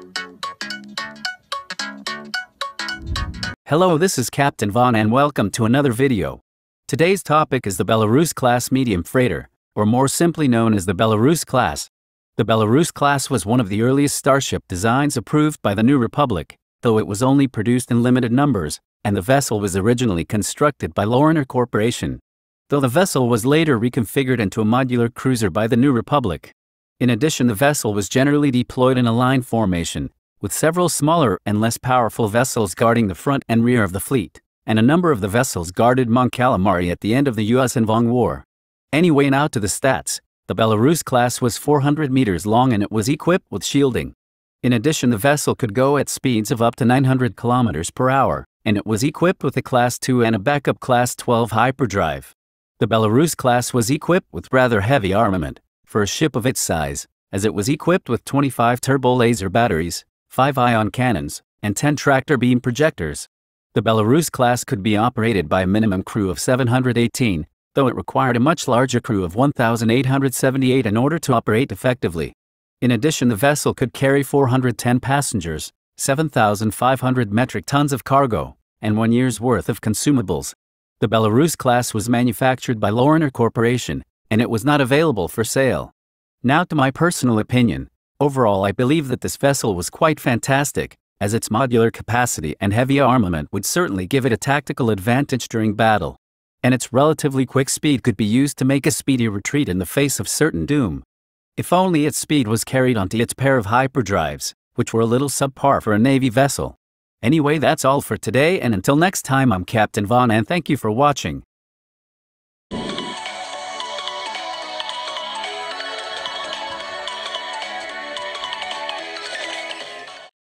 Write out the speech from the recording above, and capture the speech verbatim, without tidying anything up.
Hello, this is Captain Vaughn and welcome to another video. Today's topic is the Belarus-class medium freighter, or more simply known as the Belarus-class. The Belarus-class was one of the earliest starship designs approved by the New Republic, though it was only produced in limited numbers, and the vessel was originally constructed by Lorner Corporation, though the vessel was later reconfigured into a modular cruiser by the New Republic. In addition, the vessel was generally deployed in a line formation, with several smaller and less powerful vessels guarding the front and rear of the fleet, and a number of the vessels guarded Mont Calamari at the end of the U S and Vong War. Anyway, now to the stats. The Belarus-class was four hundred meters long and it was equipped with shielding. In addition, the vessel could go at speeds of up to nine hundred kilometers per hour, and it was equipped with a Class two and a backup Class twelve hyperdrive. The Belarus-class was equipped with rather heavy armament for a ship of its size, as it was equipped with twenty-five turbo laser batteries, five ion cannons, and ten tractor beam projectors. The Belarus-class could be operated by a minimum crew of seven hundred eighteen, though it required a much larger crew of one thousand eight hundred seventy-eight in order to operate effectively. In addition, the vessel could carry four hundred ten passengers, seven thousand five hundred metric tons of cargo, and one year's worth of consumables. The Belarus-class was manufactured by Lorner Corporation, and it was not available for sale. Now to my personal opinion. Overall, I believe that this vessel was quite fantastic, as its modular capacity and heavy armament would certainly give it a tactical advantage during battle. And its relatively quick speed could be used to make a speedy retreat in the face of certain doom. If only its speed was carried onto its pair of hyperdrives, which were a little subpar for a Navy vessel. Anyway, that's all for today, and until next time, I'm Captain Vaughn and thank you for watching.